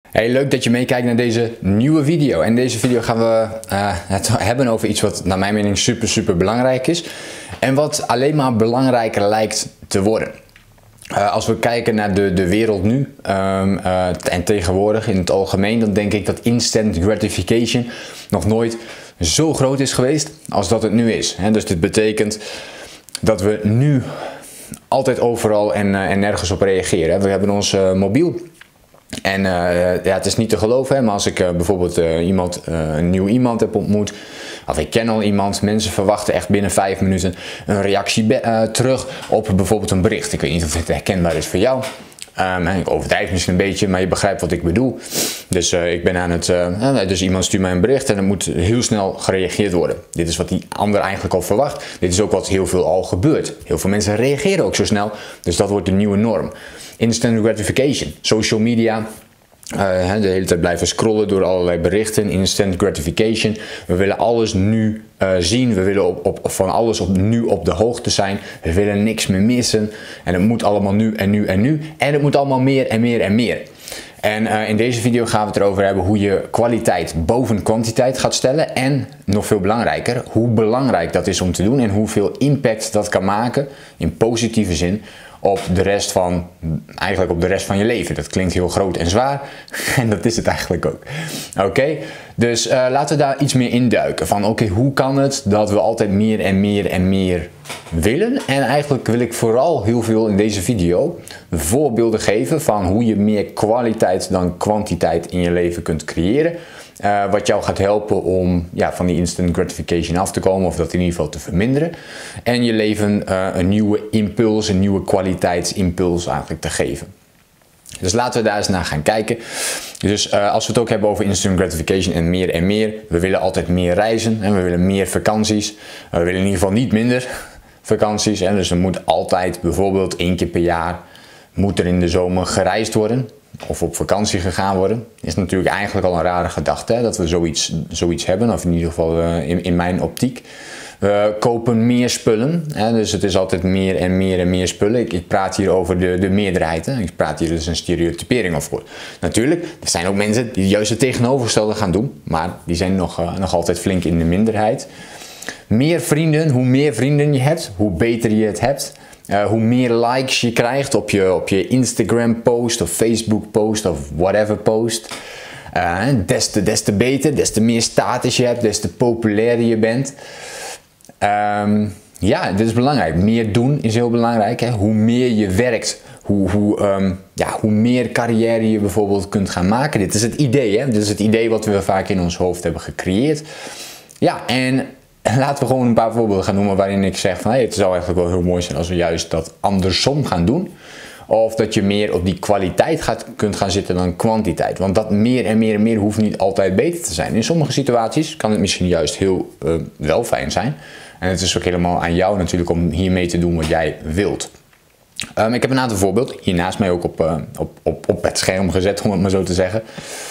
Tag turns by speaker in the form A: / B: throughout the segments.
A: Hey, leuk dat je meekijkt naar deze nieuwe video. En in deze video gaan we het hebben over iets wat naar mijn mening super belangrijk is. En wat alleen maar belangrijker lijkt te worden. Als we kijken naar de wereld nu en tegenwoordig in het algemeen, dan denk ik dat instant gratification nog nooit zo groot is geweest als dat het nu is. Dus dit betekent dat we nu altijd overal en nergens op reageren. We hebben ons mobiel. En ja, het is niet te geloven, maar als ik bijvoorbeeld een nieuw iemand heb ontmoet, of ik ken al iemand, mensen verwachten echt binnen 5 minuten een reactie terug op bijvoorbeeld een bericht. Ik weet niet of dit herkenbaar is voor jou. Ik overdrijf misschien een beetje, maar je begrijpt wat ik bedoel. Dus ik ben aan het, dus iemand stuurt mij een bericht en er moet heel snel gereageerd worden. Dit is wat die ander eigenlijk al verwacht. Dit is ook wat heel veel al gebeurt. Heel veel mensen reageren ook zo snel, dus dat wordt de nieuwe norm. Instant gratification, social media, de hele tijd blijven scrollen door allerlei berichten, instant gratification. We willen alles nu zien, we willen van alles nu op de hoogte zijn, we willen niks meer missen en het moet allemaal nu en nu en nu en het moet allemaal meer en meer en meer. En in deze video gaan we het erover hebben hoe je kwaliteit boven kwantiteit gaat stellen en nog veel belangrijker, hoe belangrijk dat is om te doen en hoeveel impact dat kan maken in positieve zin op de rest van je leven. Dat klinkt heel groot en zwaar en dat is het eigenlijk ook. Oké, dus laten we daar iets meer induiken van oké, hoe kan het dat we altijd meer en meer en meer willen? En eigenlijk wil ik vooral heel veel in deze video voorbeelden geven van hoe je meer kwaliteit dan kwantiteit in je leven kunt creëren. Wat jou gaat helpen om van die instant gratification af te komen of dat in ieder geval te verminderen. En je leven een nieuwe impuls, een nieuwe kwaliteitsimpuls eigenlijk te geven. Dus laten we daar eens naar gaan kijken. Dus als we het ook hebben over instant gratification en meer. We willen altijd meer reizen en we willen meer vakanties. We willen in ieder geval niet minder vakanties. Dus er moet altijd bijvoorbeeld 1 keer per jaar moet er in de zomer gereisd worden. Of op vakantie gegaan worden. Is natuurlijk eigenlijk al een rare gedachte dat we zoiets hebben. Of in ieder geval in mijn optiek. We kopen meer spullen. Dus het is altijd meer en meer spullen. Ik praat hier over de meerderheid. Ik praat hier dus een stereotypering over. Natuurlijk, er zijn ook mensen die juist het tegenovergestelde gaan doen. Maar die zijn nog altijd flink in de minderheid. Meer vrienden. Hoe meer vrienden je hebt, hoe beter je het hebt. Hoe meer likes je krijgt op je Instagram post of Facebook post of whatever post. Des te beter, des te meer status je hebt, des te populairder je bent. Ja, dit is belangrijk. Meer doen is heel belangrijk. Hoe meer je werkt, hoe meer carrière je bijvoorbeeld kunt gaan maken. Dit is het idee. Dit is het idee wat we vaak in ons hoofd hebben gecreëerd. Ja, en laten we gewoon een paar voorbeelden gaan noemen waarin ik zeg van het zou eigenlijk wel heel mooi zijn als we juist dat andersom gaan doen. Of dat je meer op die kwaliteit kunt gaan zitten dan kwantiteit. Want dat meer en meer hoeft niet altijd beter te zijn. In sommige situaties kan het misschien juist heel wel fijn zijn. En het is ook helemaal aan jou natuurlijk om hiermee te doen wat jij wilt. Ik heb een aantal voorbeelden hier naast mij ook op het scherm gezet, om het maar zo te zeggen.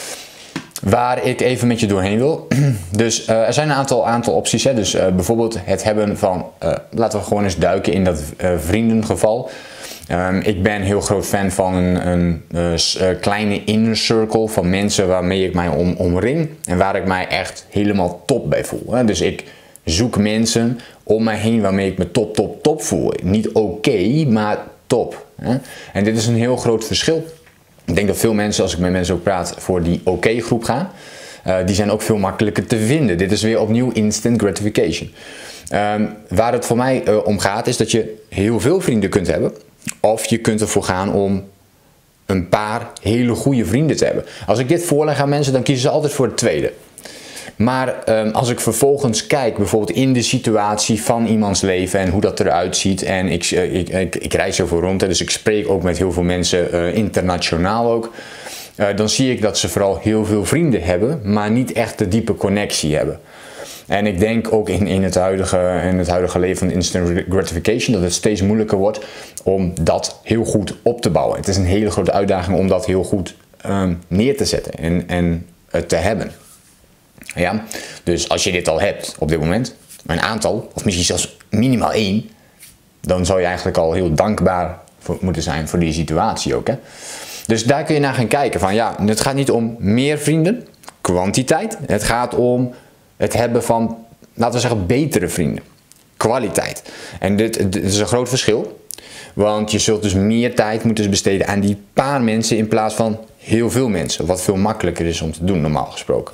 A: Waar ik even met je doorheen wil. Dus er zijn een aantal opties. Dus bijvoorbeeld het hebben van, laten we gewoon eens duiken in dat vriendengeval. Ik ben heel groot fan van een kleine inner circle van mensen waarmee ik mij omring. En waar ik mij echt helemaal top bij voel. Dus ik zoek mensen om mij heen waarmee ik me top voel. Niet oké, maar top. En dit is een heel groot verschil. Ik denk dat veel mensen, als ik met mensen ook praat, voor die oké groep gaan. Die zijn ook veel makkelijker te vinden. Dit is weer opnieuw instant gratification. Waar het voor mij om gaat is dat je heel veel vrienden kunt hebben. Of je kunt ervoor gaan om een paar hele goede vrienden te hebben. Als ik dit voorleg aan mensen, dan kiezen ze altijd voor het tweede. Maar als ik vervolgens kijk bijvoorbeeld in de situatie van iemands leven en hoe dat eruit ziet. En ik reis heel veel rond, dus ik spreek ook met heel veel mensen, internationaal ook. Dan zie ik dat ze vooral heel veel vrienden hebben, maar niet echt de diepe connectie hebben. En ik denk ook in het huidige leven van instant gratification dat het steeds moeilijker wordt om dat heel goed op te bouwen. Het is een hele grote uitdaging om dat heel goed neer te zetten en te hebben. Ja? Dus als je dit al hebt op dit moment, een aantal, of misschien zelfs minimaal 1, dan zou je eigenlijk al heel dankbaar moeten zijn voor die situatie ook. Dus daar kun je naar gaan kijken van ja, het gaat niet om meer vrienden, kwantiteit. Het gaat om het hebben van, laten we zeggen, betere vrienden, kwaliteit. En dit is een groot verschil, want je zult dus meer tijd moeten besteden aan die paar mensen in plaats van heel veel mensen, wat veel makkelijker is om te doen normaal gesproken.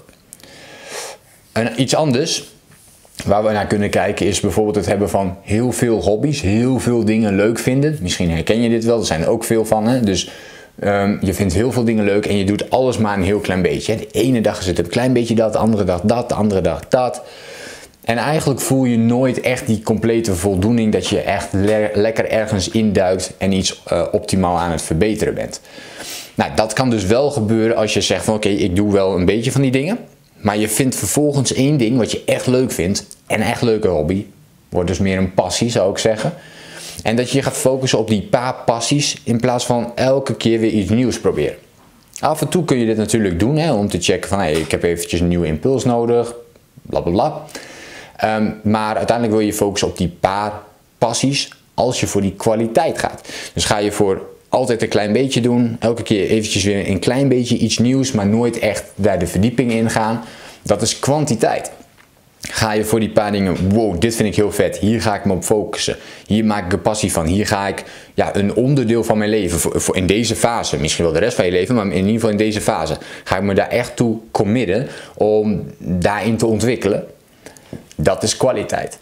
A: En iets anders waar we naar kunnen kijken is bijvoorbeeld het hebben van heel veel hobby's, heel veel dingen leuk vinden. Misschien herken je dit wel, er zijn er ook veel van. Hè? Dus je vindt heel veel dingen leuk en je doet alles maar een heel klein beetje. De ene dag is het een klein beetje dat, de andere dag dat, de andere dag dat. En eigenlijk voel je nooit echt die complete voldoening dat je echt lekker ergens induikt en iets optimaal aan het verbeteren bent. Nou, dat kan dus wel gebeuren als je zegt van oké, ik doe wel een beetje van die dingen. Maar je vindt vervolgens één ding wat je echt leuk vindt. En een echt leuke hobby. Wordt dus meer een passie, zou ik zeggen. En dat je gaat focussen op die paar passies in plaats van elke keer weer iets nieuws proberen. Af en toe kun je dit natuurlijk doen, hè, om te checken van hey, ik heb eventjes een nieuwe impuls nodig. Bla bla bla. Maar uiteindelijk wil je focussen op die paar passies als je voor die kwaliteit gaat. Dus ga je voor altijd een klein beetje doen. Elke keer eventjes weer een klein beetje iets nieuws, maar nooit echt daar de verdieping in gaan. Dat is kwantiteit. Ga je voor die paar dingen, wow, dit vind ik heel vet. Hier ga ik me op focussen. Hier maak ik een passie van. Hier ga ik een onderdeel van mijn leven, voor in deze fase, misschien wel de rest van je leven, maar in ieder geval in deze fase, ga ik me daar echt toe committen om daarin te ontwikkelen. Dat is kwaliteit.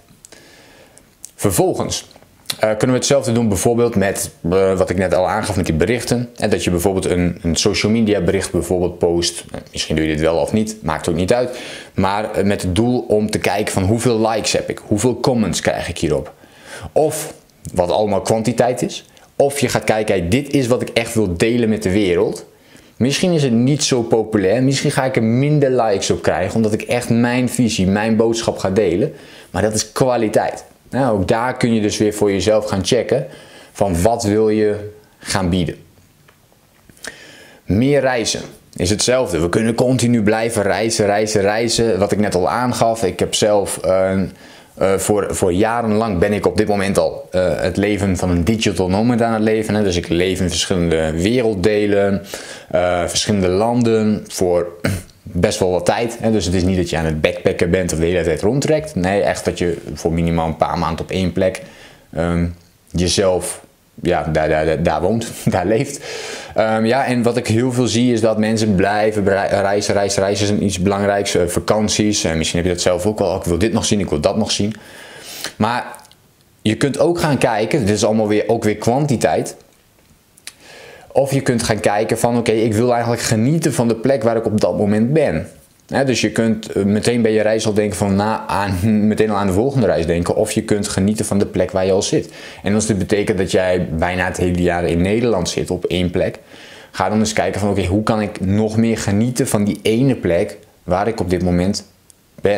A: Vervolgens kunnen we hetzelfde doen bijvoorbeeld met wat ik net al aangaf met die berichten. En dat je bijvoorbeeld een social media bericht bijvoorbeeld post. Misschien doe je dit wel of niet, maakt ook niet uit. Maar met het doel om te kijken van hoeveel likes heb ik, hoeveel comments krijg ik hierop. Of wat allemaal kwantiteit is. Of je gaat kijken, hey, dit is wat ik echt wil delen met de wereld. Misschien is het niet zo populair, misschien ga ik er minder likes op krijgen, omdat ik echt mijn visie, mijn boodschap ga delen. Maar dat is kwaliteit. Nou, ook daar kun je dus weer voor jezelf gaan checken van wat wil je gaan bieden. Meer reizen is hetzelfde. We kunnen continu blijven reizen. Wat ik net al aangaf, ik heb zelf voor jarenlang ben ik op dit moment al het leven van een digital nomad aan het leven. Hè. Dus ik leef in verschillende werelddelen, verschillende landen voor best wel wat tijd. Hè. Dus het is niet dat je aan het backpacken bent of de hele tijd rondtrekt. Nee, echt dat je voor minimaal een paar maanden op één plek jezelf daar woont, daar leeft. En wat ik heel veel zie is dat mensen blijven reizen. Reizen is iets belangrijks. Vakanties, misschien heb je dat zelf ook wel. Ik wil dit nog zien, ik wil dat nog zien. Maar je kunt ook gaan kijken, dit is allemaal ook weer kwantiteit. Of je kunt gaan kijken van oké, ik wil eigenlijk genieten van de plek waar ik op dat moment ben. Dus je kunt meteen bij je reis al denken van meteen al aan de volgende reis denken. Of je kunt genieten van de plek waar je al zit. En als dit betekent dat jij bijna het hele jaar in Nederland zit op één plek. Ga dan eens kijken van oké, hoe kan ik nog meer genieten van die ene plek waar ik op dit moment ben.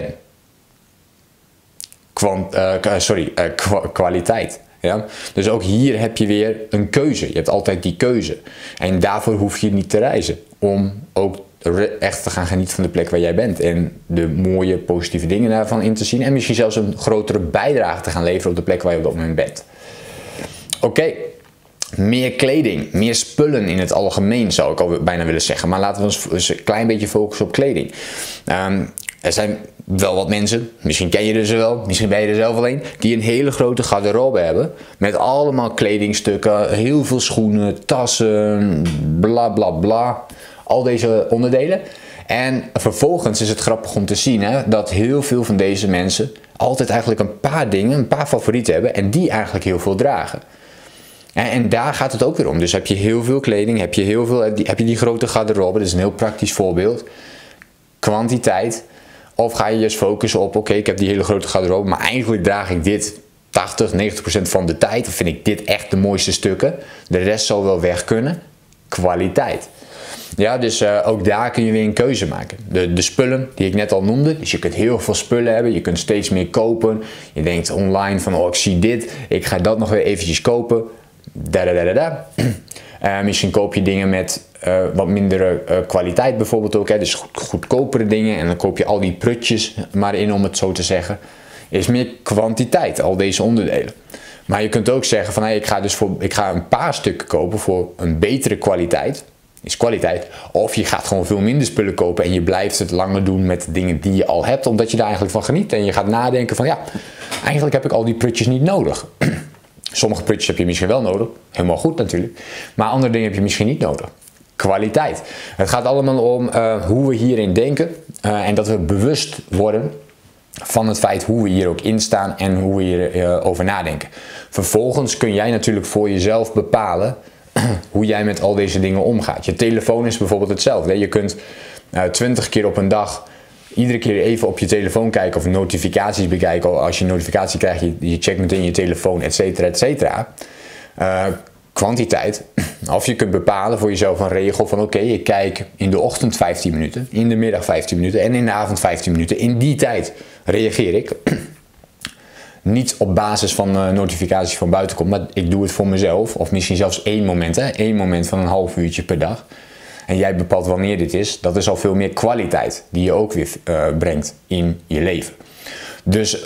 A: Kwaliteit. Ja? Dus ook hier heb je weer een keuze. Je hebt altijd die keuze. En daarvoor hoef je niet te reizen. Om ook echt te gaan genieten van de plek waar jij bent. En de mooie, positieve dingen daarvan in te zien. En misschien zelfs een grotere bijdrage te gaan leveren op de plek waar je op dat moment bent. Oké. Meer kleding, meer spullen in het algemeen zou ik al bijna willen zeggen. Maar laten we ons eens een klein beetje focussen op kleding. Er zijn wel wat mensen, misschien ken je er ze wel, misschien ben je er zelf alleen, die een hele grote garderobe hebben. Met allemaal kledingstukken, heel veel schoenen, tassen, bla bla bla. Al deze onderdelen. En vervolgens is het grappig om te zien dat heel veel van deze mensen altijd eigenlijk een paar dingen, een paar favorieten hebben. En die eigenlijk heel veel dragen. En daar gaat het ook weer om. Dus heb je heel veel kleding, heb je die grote garderobe. Dat is een heel praktisch voorbeeld. Kwantiteit. Of ga je dus focussen op, oké, ik heb die hele grote garderobe, maar eigenlijk draag ik dit 80-90% van de tijd. Of vind ik dit echt de mooiste stukken. De rest zal wel weg kunnen. Kwaliteit. Ja, dus ook daar kun je weer een keuze maken. De spullen die ik net al noemde. Dus je kunt heel veel spullen hebben. Je kunt steeds meer kopen. Je denkt online van, oh, ik zie dit. Ik ga dat nog weer eventjes kopen. Misschien koop je dingen met wat mindere kwaliteit bijvoorbeeld ook. Hè? Dus goedkopere dingen. En dan koop je al die prutjes maar in, om het zo te zeggen. Is meer kwantiteit, al deze onderdelen. Maar je kunt ook zeggen van, hey, ik ga een paar stukken kopen voor een betere kwaliteit. is kwaliteit. Of je gaat gewoon veel minder spullen kopen en je blijft het langer doen met de dingen die je al hebt, omdat je daar eigenlijk van geniet. En je gaat nadenken van ja, eigenlijk heb ik al die prutjes niet nodig. Sommige prutjes heb je misschien wel nodig, helemaal goed natuurlijk. Maar andere dingen heb je misschien niet nodig. Kwaliteit. Het gaat allemaal om hoe we hierin denken en dat we bewust worden van het feit hoe we hier ook in staan en hoe we hierover nadenken. Vervolgens kun jij natuurlijk voor jezelf bepalen hoe jij met al deze dingen omgaat. Je telefoon is bijvoorbeeld hetzelfde. Je kunt 20 keer op een dag iedere keer even op je telefoon kijken of notificaties bekijken. Als je een notificatie krijgt, je checkt meteen je telefoon, et cetera, et cetera. Kwantiteit. Of je kunt bepalen voor jezelf een regel van oké, ik kijk in de ochtend 15 minuten, in de middag 15 minuten en in de avond 15 minuten. In die tijd reageer ik. Niet op basis van notificaties van buiten komt, maar ik doe het voor mezelf. Of misschien zelfs één moment, één moment van een half uurtje per dag. En jij bepaalt wanneer dit is. Dat is al veel meer kwaliteit die je ook weer brengt in je leven. Dus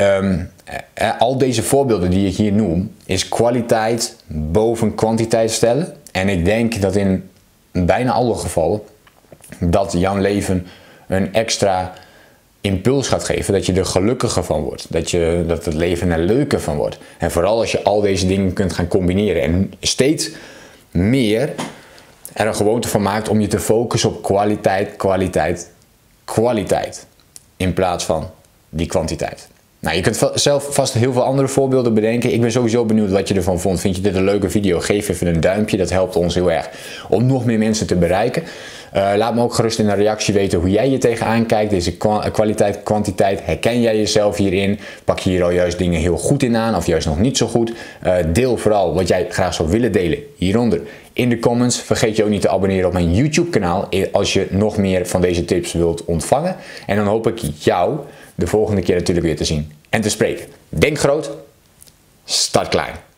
A: al deze voorbeelden die ik hier noem, is kwaliteit boven kwantiteit stellen. En ik denk dat in bijna alle gevallen dat jouw leven een extra impuls gaat geven, dat je er gelukkiger van wordt, dat het leven er leuker van wordt. En vooral als je al deze dingen kunt gaan combineren en steeds meer er een gewoonte van maakt om je te focussen op kwaliteit, kwaliteit, kwaliteit, in plaats van die kwantiteit. Nou, je kunt zelf vast heel veel andere voorbeelden bedenken. Ik ben sowieso benieuwd wat je ervan vond. Vind je dit een leuke video? Geef even een duimpje. Dat helpt ons heel erg om nog meer mensen te bereiken. Laat me ook gerust in een reactie weten hoe jij je tegenaan kijkt. Deze kwaliteit, kwantiteit. Herken jij jezelf hierin? Pak je hier al juist dingen heel goed in aan of juist nog niet zo goed? Deel vooral wat jij graag zou willen delen hieronder in de comments. Vergeet je ook niet te abonneren op mijn YouTube kanaal als je nog meer van deze tips wilt ontvangen. En dan hoop ik jou de volgende keer natuurlijk weer te zien en te spreken. Denk groot, start klein.